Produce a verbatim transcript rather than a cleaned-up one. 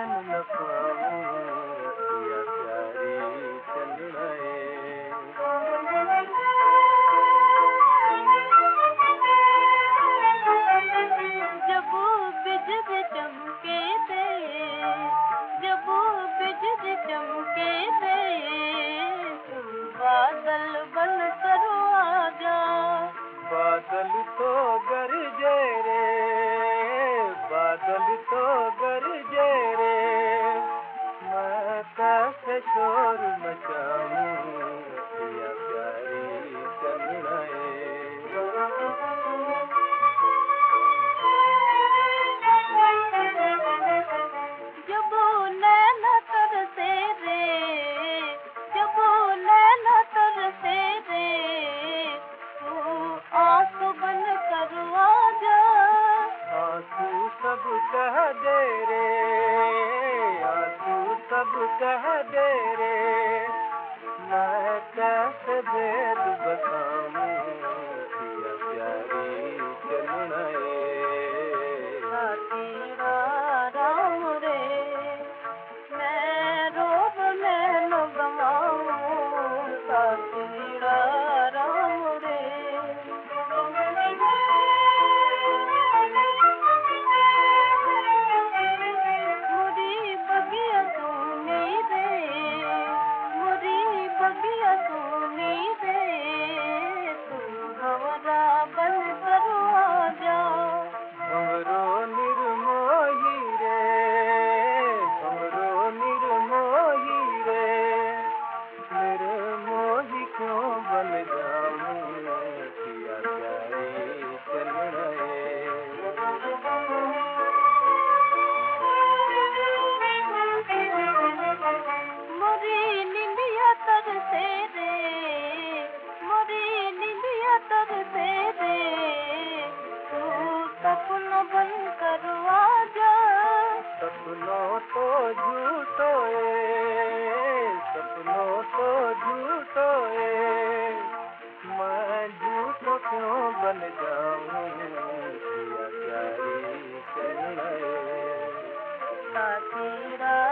बन न पाऊं पिया प्यारी चलनाए। जब बिजली चमके थे, जब बिजली चमके थे, तुम बादल बन कर आ जाओ। बादल तो गरजे रे, बादल तो गरजे रे, मैं कैसे शोर मचाऊं पिया प्यारी चलनाए। जब नैना तरसे रे, जब नैना तरसे रे, तू आंसू बन कर आ जा। आंसू सब कह दे रे, आंसू सब कह दे रे, मैं कैसे भेद बताऊं पिया प्यारी चलनाए। साथीरा राम रे, मैं रोब मैं न गवाऊं। साथीरा राम रे, मुरी बगिया सुनी रे, मुरी बगिया सुनी रे, तू भंवरा बन कर आ जा। भंवरो निर्मोही रे, भंवरो निर्मोही रे, निर्मोही क्यों बन जाऊं पिया प्यारी चलनाए। मुरी निंदिया तरसे रे, मुरी निंदिया तरसे रे, तू सपन बन कर आ जा। सपनों तो झूठोए, सपनों तो झूठोए, मैं झूठो क्यों बन जाऊं पिया प्यारी चलनाए। साथीरा